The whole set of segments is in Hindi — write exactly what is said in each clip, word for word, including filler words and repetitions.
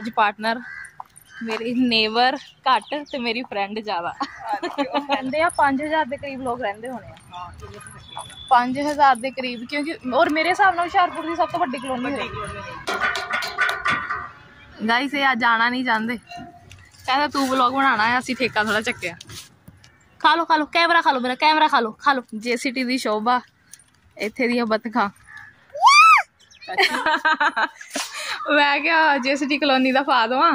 अज पार्टनर मेरी नेबर घट ते मेरी फ्रेंड ज़्यादा कहते हैं पाँच हज़ार के करीब लोग रहते होने पाँच हज़ार के करीब क्योंकि और मेरे हिसाब नाल हुशियारपुर की सब तो वड्डी कलोनी है। गाइस ये अज आना नहीं चाहते कहता तू व्लॉग बनाना है असी ठेका थोड़ा चक्या। खा लो खा लो कैमरा खा लो मेरा कैमरा खा लो खा लो जे सिटी दी शोभा इत्थे दी बतखा मैं क्या जे सिटी कलोनी दा फा दवां।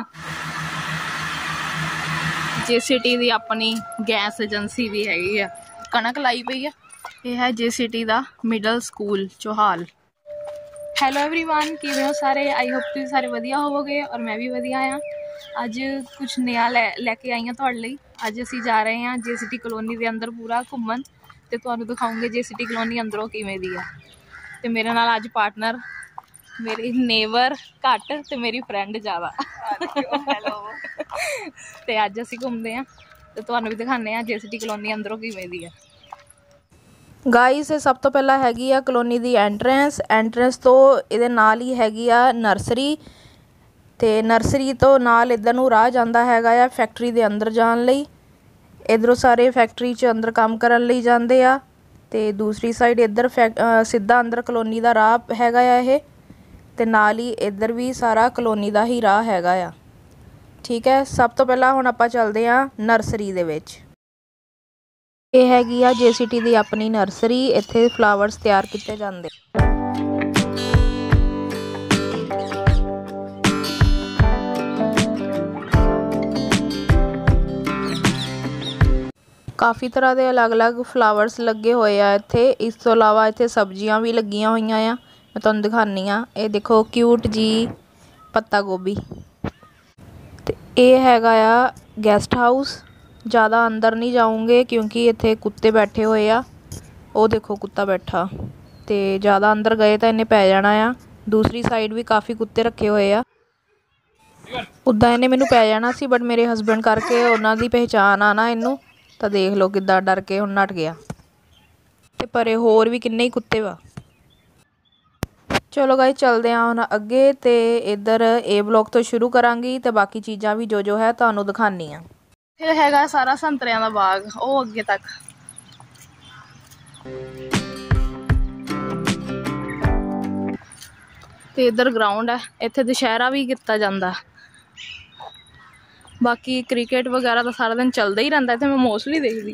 जे सिटी दी अपनी गैस एजेंसी भी हैगी है कणक लाई पई है। यह है जे सिटी दा middle school Chohal. Hello everyone किवें हो सारे आई होप तुसीं सारे वधिया होवोगे और मैं भी वधिया हाँ। अज कुछ नया लै लैके आई हाँ तुहाडे लई। अज असीं जा रहे हैं जे सिटी कलोनी के अंदर पूरा घूमन ते तुहानूं दिखाऊंगे जे सिटी कलोनी अंदरों किवें दी है। ते मेरे नाल अज पार्टनर मेरी नेबर घट ते मेरी फ्रेंड ज़्यादा ते अज असीं घूमदे हैं ते तुहानूं भी दिखाने हैं जे सिटी कलोनी अंदरों किवें दी है। गाइस सब तो पहला हैगी आ कलोनी दी एंट्रेंस एंट्रेंस तो इहदे नाल ही हैगी आ नर्सरी ते नर्सरी तो नाल इधर नूं राह जांदा हैगा आ फैक्ट्री दे अंदर जाण लई। इधरों सारे फैक्ट्री च अंदर काम करन लई जांदे आ ते दूसरी साइड इधर सीधा अंदर कलोनी दा राह हैगा आ इह ते नाल ही इधर भी सारा कलोनी दा ही राह हैगा आ। ठीक है सब तो पहला हुण आपां चलदे आ नर्सरी दे विच। ਇਹ ਹੈਗੀ ਆ ਜੇ ਸਿਟੀ ਦੀ ਆਪਣੀ ਨਰਸਰੀ ਇੱਥੇ ਫਲਾਵਰਸ ਤਿਆਰ ਕੀਤੇ ਜਾਂਦੇ। ਕਾਫੀ ਤਰ੍ਹਾਂ ਦੇ ਅਲੱਗ-ਅਲੱਗ ਫਲਾਵਰਸ ਲੱਗੇ ਹੋਏ ਆ ਇੱਥੇ। ਇਸ ਤੋਂ ਇਲਾਵਾ ਇੱਥੇ ਸਬਜ਼ੀਆਂ ਵੀ ਲੱਗੀਆਂ ਹੋਈਆਂ ਆ ਮੈਂ ਤੁਹਾਨੂੰ ਦਿਖਾਨੀ ਆ। ਇਹ ਦੇਖੋ ਕਿਊਟ ਜੀ ਪੱਤਾ ਗੋਭੀ ਤੇ ਇਹ ਹੈਗਾ ਆ ਗੈਸਟ ਹਾਊਸ। ज़्यादा अंदर नहीं जाऊँगे क्योंकि इत्थे कुत्ते बैठे हुए आ। वो देखो कुत्ता बैठा तो ज़्यादा अंदर गए तो इन्हें पै जाना आ। दूसरी साइड भी काफ़ी कुत्ते रखे हुए आ। उदा इन्हें मैनू पै जाना सी बट मेरे हसबैंड करके उन्हों की पहचान आ ना इनू तो देख लो किद्दां डर के हुण नट गया। ते परे होर भी किन्ने ही कुत्ते वा। चलो गाइस चलते हैं हुण अगे तो इधर ए ब्लॉक तो शुरू करांगी तो बाकी चीज़ां भी जो जो है तुहानूं दिखानी आ। ये हैगा सारा संतरियां दा बाग ओ अगे तक ते इधर ग्राउंड है इत्थे दशहरा भी किया जाता। बाकी क्रिकेट वगैरह तो सारा दिन चलता ही रहता इत्थे मैं मोस्टली देखदी।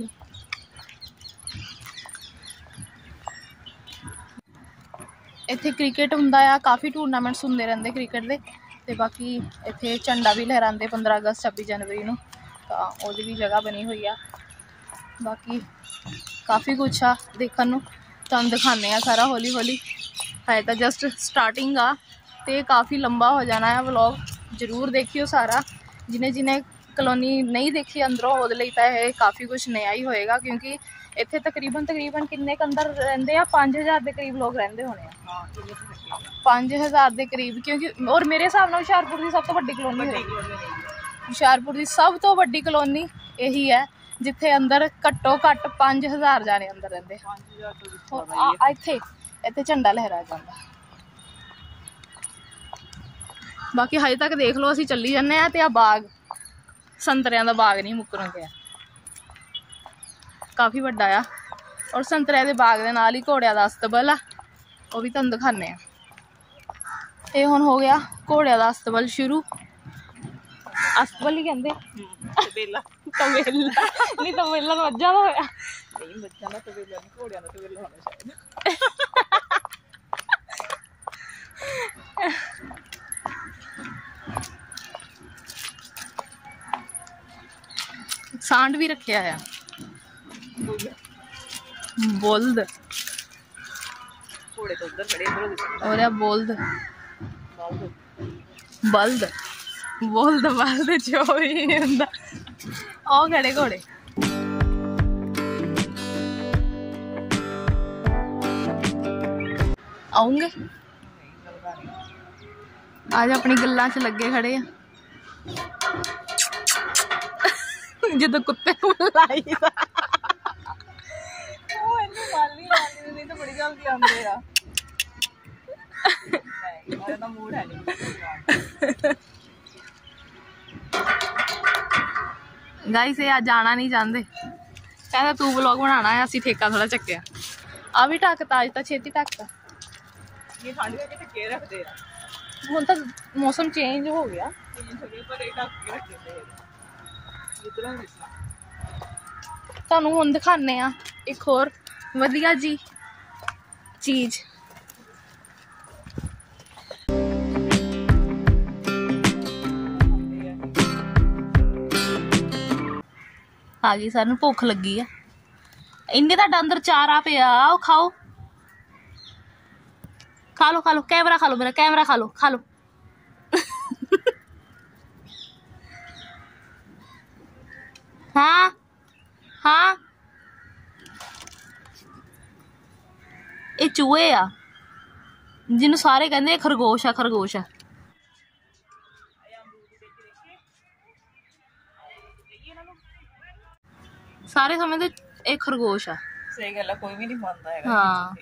इत्थे क्रिकेट हुंदा आ काफ़ी टूरनामेंट्स हुंदे रहंदे क्रिकेट दे ते बाकी इत्थे झंडा भी लहराते पंद्रह अगस्त छब्बीस जनवरी नूं तो वो भी जगह बनी हुई है। बाकी काफ़ी कुछ आ देखने नूं तुहानूं दिखाने आ सारा हौली हौली। है तो जस्ट स्टार्टिंग आ ते काफ़ी लंबा हो जाना है व्लॉग। जरूर देखियो सारा जिन्हें जिन्हें कलोनी नहीं देखी अंदरों वो लई तो यह काफ़ी कुछ नया ही होएगा क्योंकि इत्थे तकरीबन तकरीबन किन्ने अंदर रहिंदे आ पाँच हज़ार के करीब लोग रहिंदे होने पाँच हज़ार के करीब क्योंकि और मेरे हिसाब नाल हुशियारपुर की सब तो वड्डी कलोनी है। हुशियारपुर की सब तो वड्डी कलोनी यही है जिथे अंदर घट्टो घट्ट पाँच हज़ार जाने अंदर रहंदे। इत्थे इत्थे झंडा लहराया जाता। बाकी हजे तक देख लो असीं चली जाने आ ते आ बाग संतरियां दा बाग नहीं मुक्करों गया काफ़ी वड्डा आ और संतरियां दे बाग दे नाल ही घोड़ियां दा अस्तबल आ वो भी तुहानूं दिखाने आ। ये हुण हो गया घोड़ियां दा अस्तबल शुरू। अस्तबल ही कहंदे तबेला तबेला नहीं तबेला तो मज्जां दा होया नहीं मज्जां दा तबेला नहीं घोड़ियां दा तबेला होना शायद। सांड भी रखे है बुल्द घोड़े तो उधर खड़े और बुल्द बल्द बुल्द बल्द जो भी हुंदा ओ खड़े घोड़े। आऊंगे आज अपनी गल्लां च लगे खड़े हैं जो कुत्ते को लाई नहीं तो बड़ी जल्दी आंदे आ मूड है नहीं गाइस ये अज आना नहीं चाहते, कहते तू व्लॉग बनाना है, असी ठेका थोड़ा चक्या। आ भी ढकता अज तो छेती ढकता, हुण तो मौसम चेंज हो गया। तुहानू हुण दिखाने आ एक होर वधिया जी चीज। आ गई, सानू भुख लगी है। इन्ने तुहाडा अंदर चारा पिया, आओ खाओ खा लो खा लो, कैमरा खा लो मेरा, कैमरा खा लो खा लो। हाँ हाँ ये चूहे आ जिन्होंने सारे कहते खरगोश है खरगोश है। सारे समझते एक खरगोश है। सही गल है, कोई भी नहीं मानता है। हाँ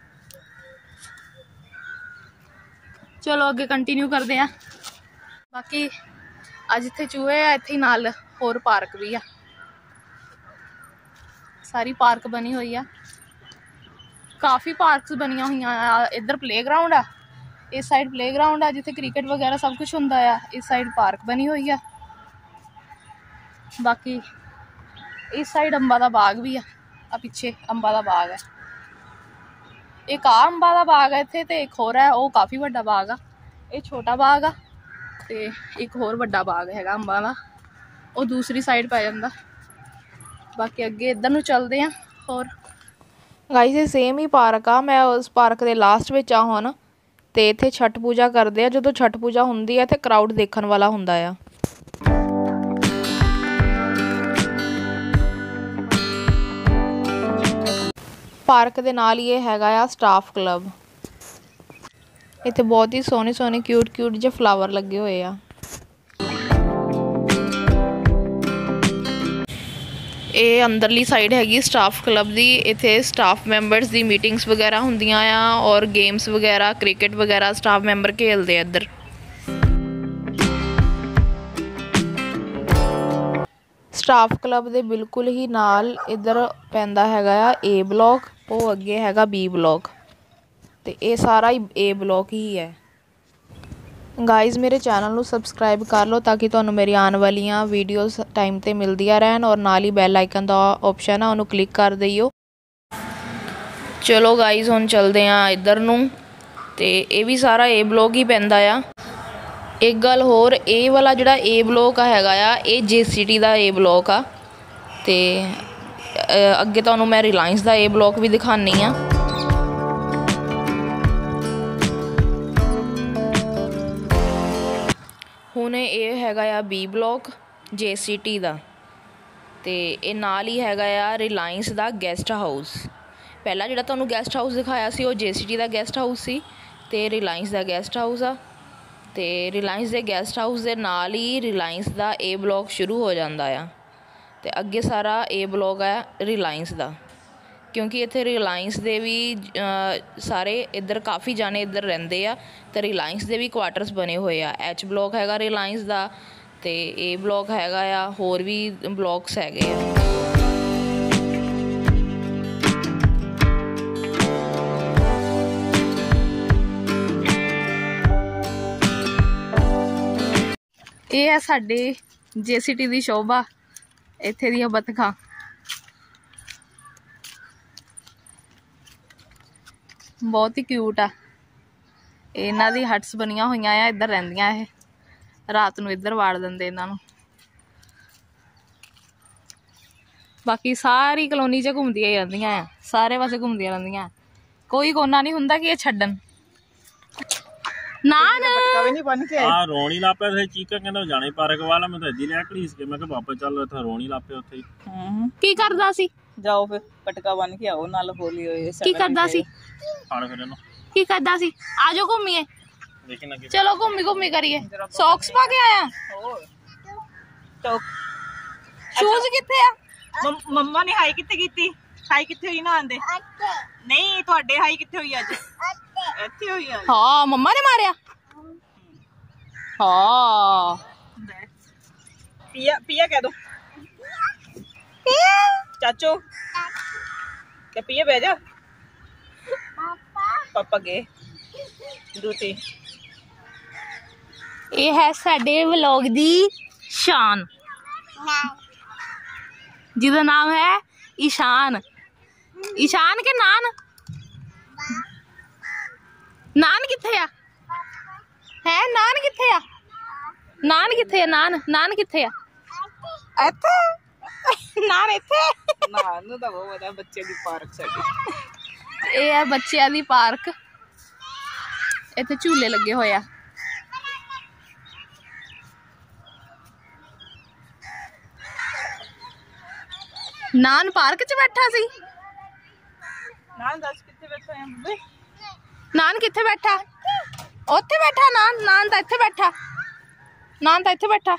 चलो अगे कंटिन्यू करते हैं। बाकी अज इत्थे चूहे आ, इत्थे नाल होर पार्क भी आ, सारी पार्क बनी हुई है, काफ़ी पार्क्स बनिया हुई। इधर प्ले ग्राउंड है, इस साइड प्ले ग्राउंड है जिथे क्रिकेट वगैरह सब कुछ होंदा है, इस साइड पार्क बनी हुई है। बाकी इस साइड अंबा दा बाग भी है, आ पिछे अंबा दा बाग है। एक आ अंबा दा बाग है इत्थे, ते एक होर है वो काफ़ी वड्डा बाग आ, ये छोटा बाग आ, ते एक होर वड्डा बाग हैगा अंबा दा, वो दूसरी साइड पै जांदा। बाकी अगे इधर नूं चलदे हैं। होर गाइस ये सेम ही पार्क आ, मैं उस पार्क के लास्ट में आ हुण ते इत्थे छठ पूजा करते हैं। जो छठ पूजा हुंदी है इत्थे क्राउड देखण वाला हुंदा आ। पार्क दे नाल ये हैगा आ स्टाफ क्लब। इत्थे बहुत ही सोहने सोहने क्यूट क्यूट जे फ्लावर लगे हुए आ। ये अंदरली साइड हैगी स्टाफ क्लब दी, इत्थे स्टाफ मैंबर्स दी मीटिंग्स वगैरह हुंदियां आ और गेम्स वगैरह क्रिकेट वगैरह स्टाफ मैंबर खेलते हैं इधर। स्टाफ क्लब दे बिल्कुल ही नाल इधर पैंदा हैगा आ ए ब्लॉक, वो अगे हैगा बी ब्लॉक, ते ये सारा ही ए ब्लॉक ही है। गाइज मेरे चैनल ਨੂੰ सबसक्राइब कर लो ताकि ਤੁਹਾਨੂੰ मेरी आने वालियां वीडियोस टाइम ते मिलदियां रहन, और नाल ही बैल आइकन का ऑप्शन है उन्होंने क्लिक कर दियो। चलो गाइज हुण चलते हैं इधर नूं, ते ये भी सारा ए ब्लॉक ही पैंदा आ। एक गल होर, ए वाला जिहड़ा ए ब्लॉक हैगा आ ये जे सी टी का ए ब्लॉक आ, ते अगे तुहानूं मैं रिलायंस का ए ब्लॉक भी दिखानी आ। हुण ये हैगा आ B block J C T का, ते ये नाल ही हैगा आ रिलायंस का गैसट हाउस। पहला जिहड़ा तुहानूं गैसट हाउस दिखाया सी वो जे सी टी का गैसट हाउस सी, ते रिलायंस का गैसट हाउस आ। ते रिलायंस के गैसट हाउस के नाल ही रिलायंस का ए ब्लॉक शुरू हो जाता है, ते अगे सारा ए ब्लॉक है रिलायंस का, क्योंकि इत्थे रिलायंस दे भी सारे इधर काफ़ी जाने इधर रहिंदे आ, ते रिलायंस दे भी क्वार्टर्स बने हुए आ। एच ब्लॉक हैगा रिलायंस का, ते ए ब्लॉक हैगा आ, होर भी ब्लॉक्स हैगे आ। ये है साडे जे सी टी दी शोभा, इत्थे दियां बतखां। बहुत ही क्यूट आ, इन्हां दी हट्स बनिया हुई आ, इधर रहिंदियां ये, रात नूं इधर वाड़ दिंदे इन्हां नूं। बाकी सारी कलोनी च घूमदियां रहिंदियां आ, सारे पासे घूमदियां रहिंदियां, कोई कोना नहीं हुंदा कि ये छड्डन ना ना। नहीं बन के आ रोणी लापे थे चीका कहंदा जाने पार्क वाला, मैं तो इदी ले घड़ीस के मैं कहा पापा चल था रोणी लापे उत्थे ही। हम्म की करदा सी? जाओ फिर पटका बन के आओ नाल होली होए। की करदा सी? फाड़ फिर इनो की करदा सी? आजो घूमिए, लेकिन अगे चलो घूमी घूमी करिए। सॉक्स पा के आया, शूज किथे आ? मम्मा ने हाई किथे कीती? हाई किथे हुई ना आंदे नहीं ਤੁਹਾਡੇ हाई किथे हुई ਅੱਜ? ਇੱਥੇ ਹੋਈ ਆ। हाँ मम्मा ने मारिया। हाँ पिया पिया कह दो। चाचू क्या पिए बह जा पापा गए ड्यूटी। ये है साडे व्लॉग दी शान जिसका नाम है ईशान। ईशान के नान नान किथे आ है नान किथे आ नान किथे आ नान नान किथे आ ਇੱਥੇ नान इथे ਨਾ ਨੂੰ ਤਾਂ ਬਹੁਤ ਵਧੀਆ ਬੱਚੇ ਦੀ ਪਾਰਕ ਸਾਡੀ। ਇਹ ਹੈ ਬੱਚਿਆਂ ਦੀ ਪਾਰਕ। ਇੱਥੇ ਝੂਲੇ ਲੱਗੇ ਹੋਏ ਆ। ਨਾਨ ਪਾਰਕ 'ਚ ਬੈਠਾ ਸੀ। ਨਾਲ ਦੱਸ ਕਿੱਥੇ ਬੈਠੇ ਆ ਬੁੱਬੇ? ਨਾਨ ਕਿੱਥੇ ਬੈਠਾ? ਉੱਥੇ ਬੈਠਾ ਨਾਨ ਨਾਨ ਤਾਂ ਇੱਥੇ ਬੈਠਾ ਨਾਨ ਤਾਂ ਇੱਥੇ ਬੈਠਾ।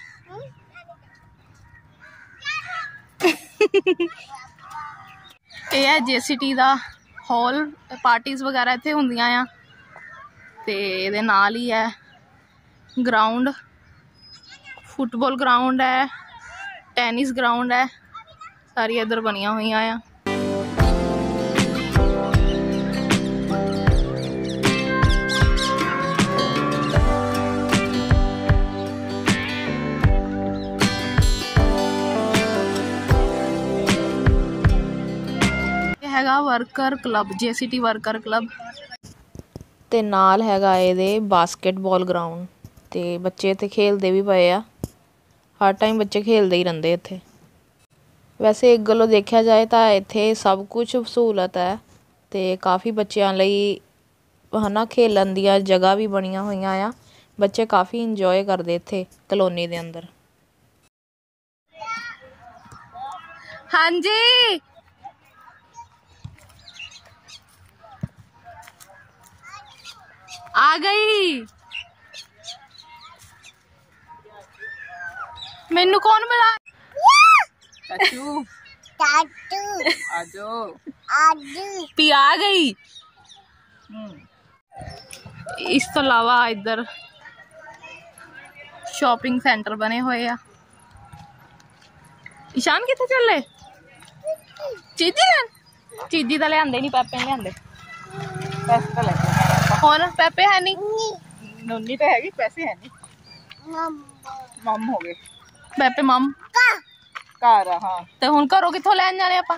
ਇਹ ਹੈ ਜੇਸੀਟੀ ਦਾ ਹਾਲ। ਪਾਰਟੀਜ਼ ਵਗੈਰਾ ਇੱਥੇ ਹੁੰਦੀਆਂ ਆ ਤੇ ਇਹਦੇ ਨਾਲ ਹੀ ਹੈ ਗਰਾਊਂਡ। ਫੁੱਟਬਾਲ ਗਰਾਊਂਡ ਹੈ, ਟੈਨਿਸ ਗਰਾਊਂਡ ਹੈ, ਸਾਰੀ ਇੱਧਰ ਬਣੀਆਂ ਹੋਈਆਂ ਆ। ਹੈਗਾ worker club JCT worker club ਤੇ ਨਾਲ ਹੈਗਾ ਇਹਦੇ ਬਾਸਕਟਬਾਲ ਗਰਾਊਂਡ ਤੇ ਬੱਚੇ ਇੱਥੇ ਖੇਲਦੇ ਵੀ ਪਏ ਆ। ਹਰ ਟਾਈਮ ਬੱਚੇ ਖੇਲਦੇ ਹੀ ਰਹਿੰਦੇ ਇੱਥੇ। ਵੈਸੇ ਇੱਕ ਗੱਲੋਂ ਦੇਖਿਆ ਜਾਏ ਤਾਂ ਇੱਥੇ ਸਭ ਕੁਝ ਸਹੂਲਤ ਹੈ ਤੇ ਕਾਫੀ ਬੱਚਿਆਂ ਲਈ ਹਨਾ ਖੇਲਣ ਦੀਆਂ ਜਗ੍ਹਾ ਵੀ ਬਣੀਆਂ ਹੋਈਆਂ ਆ। ਬੱਚੇ ਕਾਫੀ ਇੰਜੋਏ ਕਰਦੇ ਇੱਥੇ ਕਲੋਨੀ ਦੇ ਅੰਦਰ। ਹਾਂਜੀ आ गई। मैनू कौन मिला? चाचू चाचू आजो आजू पी आ गई। इस तो अलावा इधर शॉपिंग सेंटर बने हुए आ। ईशान किथे चले? चीजी लैन चीजी तो लिया नहीं पापे ने लिया पैसे तो लगे ਹੁਣ ਪੈਪੇ ਹੈ ਨਹੀਂ। ਨੋਨੀ ਤਾਂ ਹੈਗੀ ਪੈਸੇ ਹੈ ਨਹੀਂ। ਮਮ ਹੋ ਗਏ ਪੈਪੇ ਮਮ ਘਰ ਆ। ਹਾਂ ਤੇ ਹੁਣ ਘਰੋਂ ਕਿੱਥੋਂ ਲੈਣ ਜਾਣੇ ਆਪਾਂ?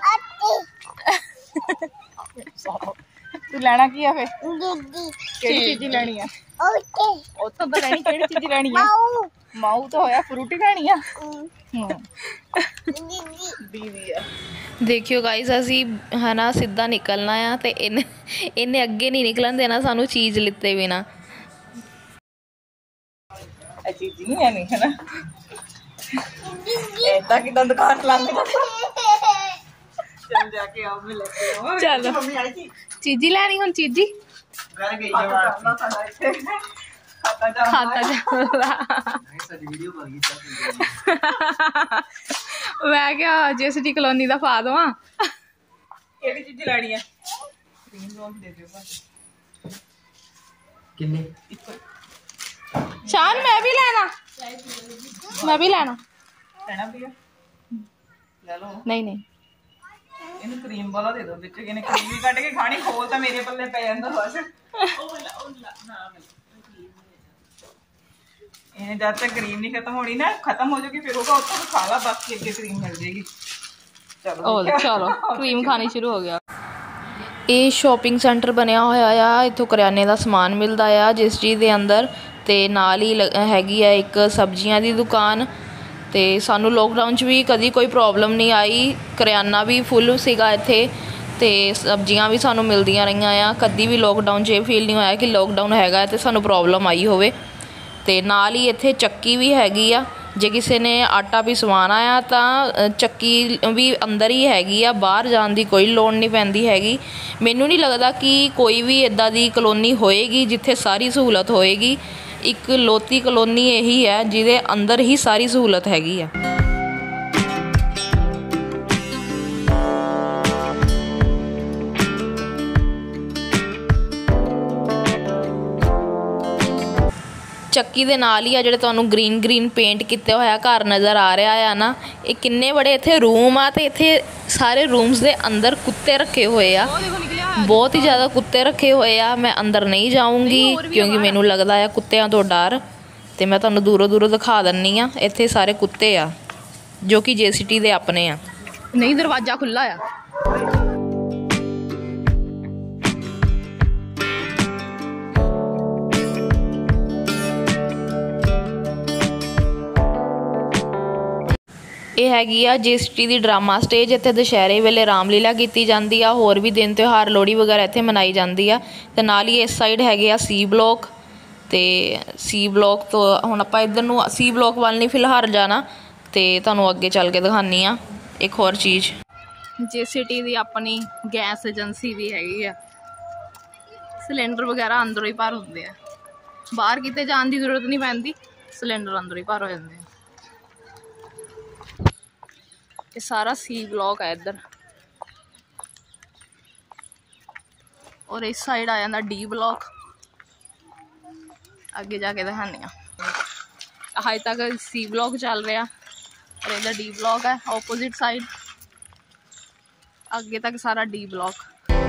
ਤੂੰ ਲੈਣਾ ਕੀ ਆ ਫੇ? ਕਿਹੜੀ ਚੀਜ਼ ਲੈਣੀ ਆ? ਉੱਥੋਂ ਤਾਂ ਲੈਣੀ ਕਿਹੜੀ ਚੀਜ਼ ਲੈਣੀ ਆ? ਮਾਊ ਤਾਂ ਹੋਇਆ ਫਰੂਟੀ ਲੈਣੀ ਆ। ਦੀਦੀ ਆ देखियो गाइस असी है ना सीधा निकलना आ ते इन्हें इन्हें अगे नहीं निकलन देना सानू चीज़ लिते बिना। चीज नहीं है नहीं है ना ऐसा कितना दुकान लाने चल जाके आओ मैं लेके आओ। चलो मम्मी आई थी चीजी लैनी हुन चीजी घर गई जवाब खाता जा खाता जा मैं क्या जेसीटी कॉलोनी दा पा दवा। केड़ी चीज लेनी है? क्रीम रोल दे दियो बस। कितने? शान मैं भी लेना मैं भी लेना लेना भैया ले लो। नहीं नहीं ਇਹਨੂੰ ਕਰੀਮ ਵਾਲਾ ਦੇ ਦੋ ਵਿੱਚ ਕਿਨੇ ਕਰੀਮ ਵੀ ਕੱਢ ਕੇ ਖਾਣੀ ਖੋਲ ਤਾਂ ਮੇਰੇ ਪੱਲੇ ਪੈ ਜਾਂਦਾ ਬਸ। ਇਹ ਜਦ ਤੱਕ ਕਰੀਮ ਨਹੀਂ ਖਤਮ ਹੋਣੀ ਨਾ ਖਤਮ ਹੋ ਜਾਊਗੀ ਫਿਰ ਉਹਦਾ ਉੱਥੋਂ ਖਾ ਲਾ ਬਾਕੀ ਅੱਗੇ ਕਰੀਮ ਮਿਲ ਜੇਗੀ। ਚਲੋ ओ चलो क्रीम खानी शुरू हो गया। ਇਹ ਸ਼ਾਪਿੰਗ ਸੈਂਟਰ ਬਣਿਆ ਹੋਇਆ ਆ। ਇੱਥੋਂ ਕਰਿਆਨੇ ਦਾ ਸਮਾਨ ਮਿਲਦਾ ਆ ਜਿਸ ਚੀਜ਼ ਦੇ ਅੰਦਰ ਤੇ ਨਾਲ ਹੀ ਹੈਗੀ ਆ ਇੱਕ ਸਬਜ਼ੀਆਂ ਦੀ ਦੁਕਾਨ। ਤੇ ਸਾਨੂੰ ਲੋਕਡਾਊਨ 'ਚ ਵੀ ਕਦੀ ਕੋਈ ਪ੍ਰੋਬਲਮ ਨਹੀਂ ਆਈ। ਕਰਿਆਨਾ ਵੀ ਫੁੱਲ ਸੀਗਾ ਇੱਥੇ ਤੇ ਸਬਜ਼ੀਆਂ ਵੀ ਸਾਨੂੰ ਮਿਲਦੀਆਂ ਰਹੀਆਂ ਆ। ਕਦੀ ਵੀ ਲੋਕਡਾਊਨ 'ਚ ਇਹ ਫੀਲ ਨਹੀਂ ਹੋਇਆ ਕਿ ਲੋਕਡਾਊਨ ਹੈਗਾ ਤੇ ਸਾਨੂੰ ਪ੍ਰੋਬਲਮ ਆਈ ਹੋਵੇ। ਤੇ ਨਾਲ ਹੀ ਇੱਥੇ ਚੱਕੀ ਵੀ ਹੈਗੀ ਆ। ਜੇ ਕਿਸੇ ਨੇ ਆਟਾ ਪਿਸਵਾਉਣਾ ਆ ਤਾਂ ਚੱਕੀ ਵੀ ਅੰਦਰ ਹੀ ਹੈਗੀ ਆ। ਬਾਹਰ ਜਾਣ ਦੀ ਕੋਈ ਲੋੜ ਨਹੀਂ ਪੈਂਦੀ ਹੈਗੀ। ਮੈਨੂੰ ਨਹੀਂ ਲੱਗਦਾ ਕਿ ਕੋਈ ਵੀ ਇੱਦਾਂ ਦੀ ਕਲੋਨੀ ਹੋਏਗੀ ਜਿੱਥੇ ਸਾਰੀ ਸਹੂਲਤ ਹੋਏਗੀ। ਇੱਕ ਲੋਤੀ ਕਲੋਨੀ ਇਹੀ ਹੈ ਜਿਹਦੇ ਅੰਦਰ ਹੀ ਸਾਰੀ ਸਹੂਲਤ ਹੈਗੀ ਆ। तरक्की दे नाल ही आ ਜਿਹੜੇ ਤੁਹਾਨੂੰ ग्रीन ग्रीन पेंट किया होया घर नज़र आ रहा है ना, ये किन्ने बड़े इत्थे रूम आ ते इत्थे सारे रूम्स दे अंदर कुत्ते रखे हुए आ, बहुत ही ज़्यादा कुत्ते रखे हुए आ। मैं अंदर नहीं जाऊँगी क्योंकि मैनू लगता है कुत्तियां तो डर, तो मैं तुहानू दूरों दूरों दिखा दिन्नी आ। इत्थे सारे कुत्ते आ जो कि जे सी टी दे अपने आ। नहीं दरवाजा खुला आ। ਇਹ ਹੈਗੀ ਆ ਜੇ ਸੀ ਟੀ ਦੀ ਡਰਾਮਾ ਸਟੇਜ। ਇੱਥੇ ਦੁਸ਼ਹਿਰੇ ਵੇਲੇ ਰਾਮਲੀਲਾ ਕੀਤੀ ਜਾਂਦੀ ਆ, ਹੋਰ ਵੀ ਦਿਨ ਤਿਉਹਾਰ ਲੋਹੜੀ ਵਗੈਰਾ ਇੱਥੇ ਮਨਾਈ ਜਾਂਦੀ ਆ। ਤੇ ਨਾਲ ਹੀ ਇਸ ਸਾਈਡ ਹੈਗੇ ਆ ਸੀ ਬਲੋਕ, ਤੇ ਸੀ ਬਲੋਕ ਤੋਂ ਹੁਣ ਆਪਾਂ ਇੱਧਰ ਨੂੰ ਸੀ ਬਲੋਕ ਵੱਲ ਨਹੀਂ ਫਿਲਹਾਲ ਜਾਣਾ, ਤੇ ਤੁਹਾਨੂੰ ਅੱਗੇ ਚੱਲ ਕੇ ਦਿਖਾਉਂਦੀ ਆ ਇੱਕ ਹੋਰ ਚੀਜ਼। ਜੇ ਸੀ ਟੀ ਦੀ ਆਪਣੀ ਗੈਸ ਏਜੰਸੀ ਵੀ ਹੈਗੀ ਆ, ਸਿਲੰਡਰ ਵਗੈਰਾ ਅੰਦਰੋਂ ਹੀ ਭਰ ਹੁੰਦੇ ਆ, ਬਾਹਰ ਕਿਤੇ ਜਾਣ ਦੀ ਜ਼ਰੂਰਤ ਨਹੀਂ ਪੈਂਦੀ, ਸਿਲੰਡਰ ਅੰਦਰੋਂ ਹੀ ਭਰ ਹੋ ਜਾਂਦੇ ਆ। ये सारा सी ब्लॉक है इधर, और इस साइड आ जाता डी ब्लॉक। आगे जाके दिखाने अजे तक सी ब्लॉक चल रहा और इधर डी ब्लॉक है ऑपोजिट साइड, आगे तक सारा डी ब्लॉक।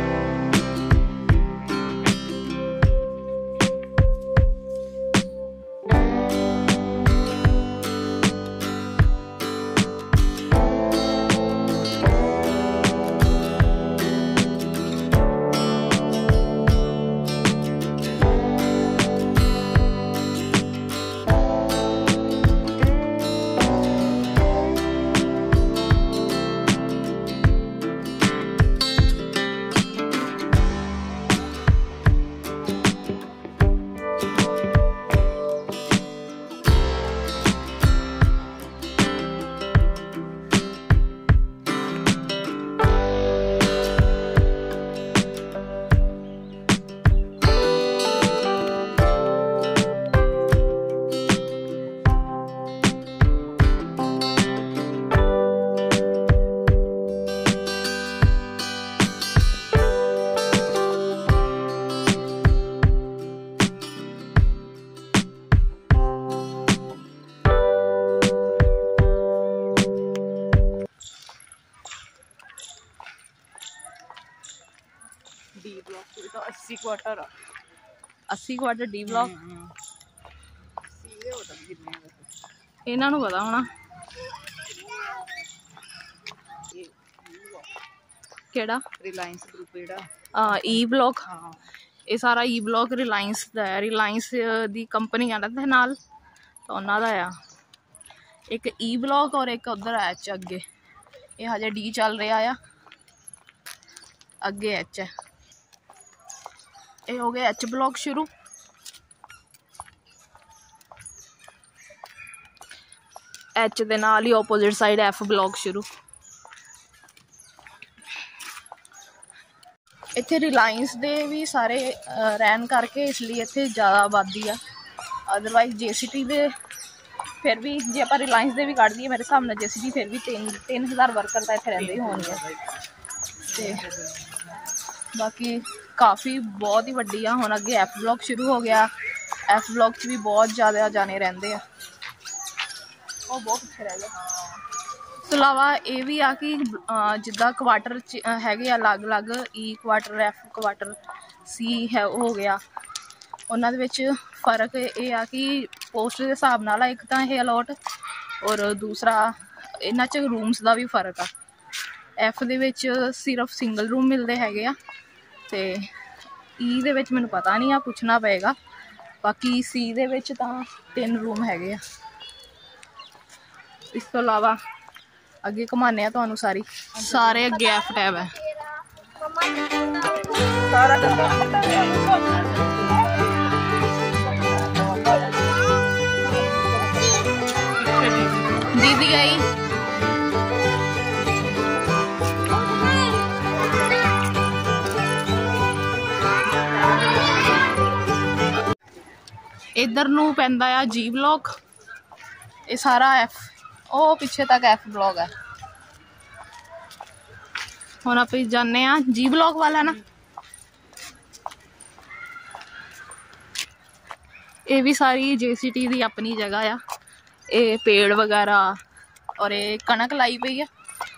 डी ब्लॉक तो अस्सी क्वार्टर अस्सी क्वार्टर डी ब्लॉक इन्हां नूं पता होना केड़ा रिलायंस ग्रुप जेड़ा हां ई ब्लॉक। ये सारा ई ब्लॉक रिलायंस दा है, रिलायंस दी कंपनी आ ना नाल तो उन्हां दा आ। एक ई ब्लॉक और एक उधर एच अगे, ये हजे डी चल रहा आ, अगे एच है। ये हो गया एच ब्लॉक शुरू, एच दे नाल ही ओपोजिट साइड एफ ब्लॉक शुरू। इत्थे रिलायंस दे भी सारे रहन करके इसलिए इत्थे ज़्यादा आबादी आ, अदरवाइज जे सी टी दे फिर भी जे आप रिलायंस दे भी कढ़ दिए मेरे हिसाब नाल जे सी टी फिर भी तीन तीन हज़ार वर्कर तो इत्थे रहिंदे ही होणगे। ते बाकी काफ़ी बहुत ही वड्डी आ। हुण अगे एफ ब्लॉक शुरू हो गया, एफ ब्लॉक च भी बहुत ज़्यादा जाने रहिंदे आ, वो बहुत पिछे रह गया। इस तो इलावा ये भी आ कि जिद्दां क्वार्टर हैगे अलग अलग, E quarter F quarter C है हो गया, उन्हां दे विच फर्क ये आ कि पोस्ट के हिसाब नाल एक तो ये अलॉट और दूसरा इन्हां च रूम्स का भी फर्क आ। एफ दे विच सिर्फ सिंगल रूम मिलते हैगे आ, ते ई दे विच मैनूं पता नहीं आ, पुछना पेगा। बाकी सी दे विच तां तीन रूम हैगे आ। इस तो इलावा अगे घुमाने तुहानूं सारी सारे अगे एफ टैब है। दीदी आई इधर नूं पैंदा आ जी ब्लॉक, ये सारा एफ ओ पिछे तक एफ ब्लॉक है। हुण आप जाने आ जी ब्लॉक वाला ना, ये भी सारी जे सी टी दी अपनी जगह आ। ये पेड़ वगैरह और ये कणक लाई पई है।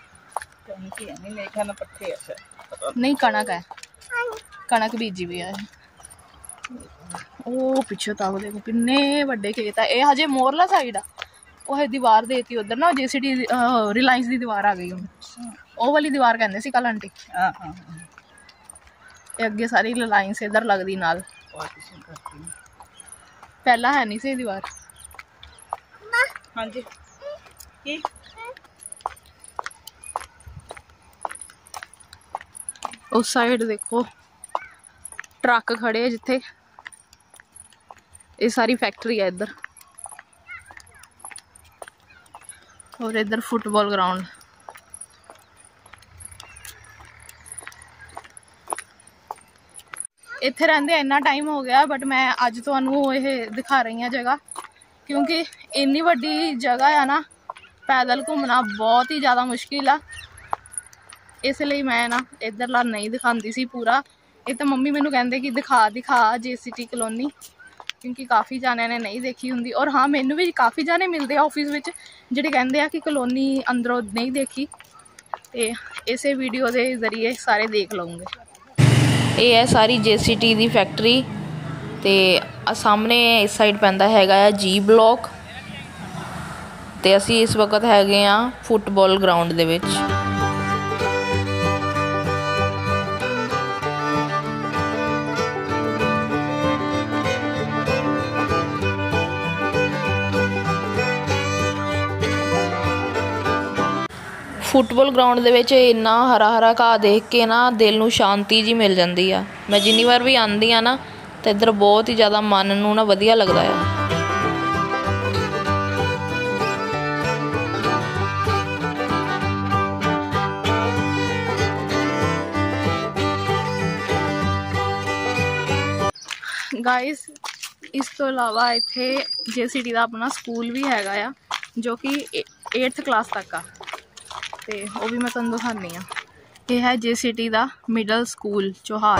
नहीं कणक है, कणक बीजी हुई है। ओ पिछे तक देखो किन्ने वड्डे खेत है। ये हजे मोरला साइड आ, वो दीवार देती उधर ना जे सी टी रिलायंस की दीवार आ गई हूँ। वो वाली दीवार कहते सी कल आंटी। अगे सारी रिलायंस इधर लगती नाल, पहला है नहीं सी दीवार। हाँ जी की उस साइड देखो ट्रक खड़े है जिथे, ये सारी फैक्ट्री है इधर। और इधर फुटबॉल ग्राउंड। इत्थे रहंदे इन्ना टाइम हो गया, बट मैं अज तुहानू ये दिखा रही हूँ जगह, क्योंकि इन्नी वड्डी जगह है ना, पैदल घूमना बहुत ही ज़्यादा मुश्किल आ। इसलिए मैं ना इधरला नहीं दिखाती सी पूरा। ये तो मम्मी मैनू कहते कि दिखा दिखा जे सी टी कलोनी, क्योंकि काफ़ी जाने ने नहीं देखी होंगी। और हाँ मैनू भी काफ़ी जाने मिलते हैं ऑफिस में जिहड़े कहते हैं कि कलोनी अंदरों नहीं देखी, तो इसे वीडियो के जरिए सारे देख लूँगे। ये है सारी जे सी टी दी फैक्ट्री, तो सामने इस साइड पैंदा हैगा जी ब्लॉक, तो असी इस वक्त हैगे आ फुटबॉल ग्राउंड दे विच। फुटबॉल ग्राउंड दे विच इन्ना हरा हरा घाह देख के ना दिल नूं शांति जी मिल जाती आ। मैं जिन्नी बार भी आंदी आ ना, तो इधर बहुत ही ज़्यादा मन नूं ना वधिया लगदा है। गाइस इस तो इलावा इत्थे जे सी टी का अपना स्कूल भी हैगा आ, जो कि एट्थ क्लास तक आ, तो वो भी मैं तुहानू दिखानी हाँ। ये है जे सी टी का मिडल स्कूल चौहाल।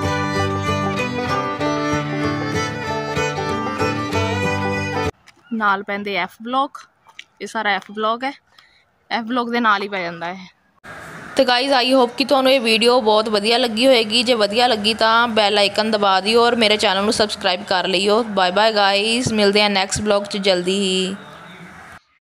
नाल पैंदे एफ ब्लॉक, ये सारा एफ ब्लॉक है, एफ ब्लॉक के नाल ही पै जाता है। तो गाइज़ आई होप कि तुहानू ये वीडियो बहुत वधिया लगी होएगी। जे वधिया लगी तो बैल आइकन दबा दिओ और मेरे चैनल को सबसक्राइब कर लियो। बाय बाय गाइज़, मिलते हैं नैक्सट ब्लॉग च जल्दी ही।